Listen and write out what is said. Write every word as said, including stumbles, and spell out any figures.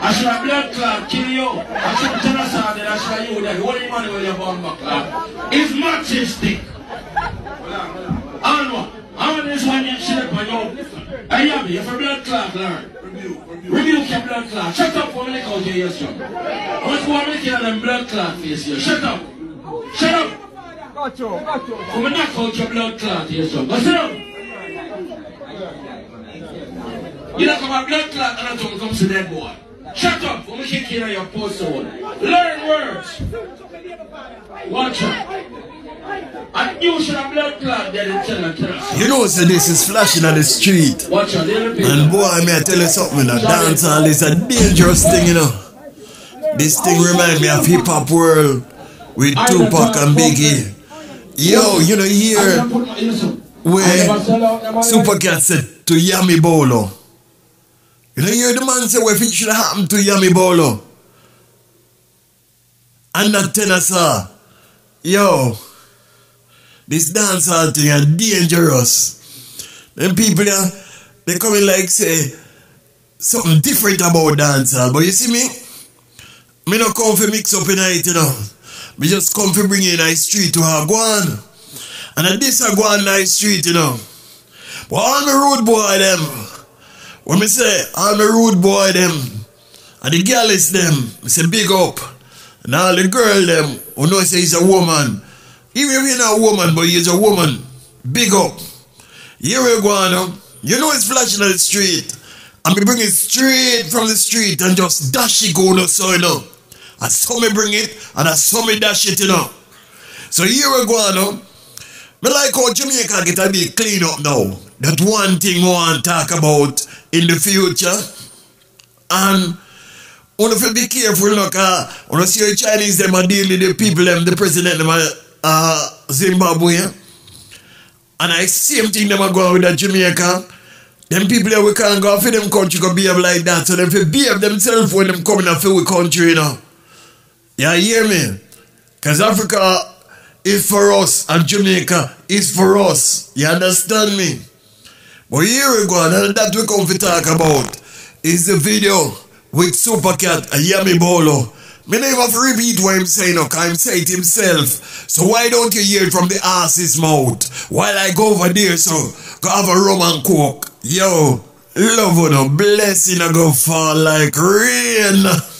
I should have blood clot kill you. I should have genocide that I should have you that the only money when you're born back clot is matching stick. I don't know. How many is one you shit up on you? Hey Yami, if a blood clot learn. Rebuke your blood clot. Shut up for me like out here, son. What's going on with them blood clot face here? Shut up. Shut up. Got you, got you. Come and knock out your blood clot here, son. Go sit up. You don't come a blood clot and I don't come to that boy. Shut up. When we kick you in your post hole. Learn words. Watch out. And you should have blood clot there and tell her. You know, so this is flashing on the street. Watch out. And boy, may I tell you something, a dancehall is a dangerous thing, you know. This thing reminds me of hip hop world with Tupac and Biggie. Yo, you know, here where Supercat said to Yami Bolo. You know, you hear the man say what it should have happened to Yami Bolo. And that Tennessee. Yo, this dancehall thing is dangerous. Them people, uh, they come in like say something different about dancehall. But you see me? Me not come for mix up in it, you know. Me just come for bring in a street to a guan. And at this a guan nice street, you know. But all the road boy them, when me say all the road boy them, and the girl is them, me say big up. And all the girl them, who know say he's a woman. Even if you're not a woman, but he's a woman, big up. Here we go on, you know it's flashing on the street. And me bring it straight from the street and just dash it go no so, you know. I saw me bring it and I saw me dash it, you know. So here we go on. Me like how Jamaica get a bit clean up now. That one thing we want to talk about in the future. And we have to be careful, you know, because when you see the Chinese, them are dealing with the people, them, the president, them are uh, Zimbabwe. And I same thing them are going with the Jamaica. Them people that we can't go for them country can behave like that. So them fi behave themselves when them coming up for we country, you know. You hear me? Because Africa is for us and Jamaica is for us. You understand me? But here we go, and that we come to talk about is the video with Supercat and Yami Bolo. Me never have to repeat what I'm saying, no, because I'm saying it himself. So why don't you hear it from the ass's mouth while I go over there, so go have a rum and coke. Yo, love you, no blessing I go fall like rain.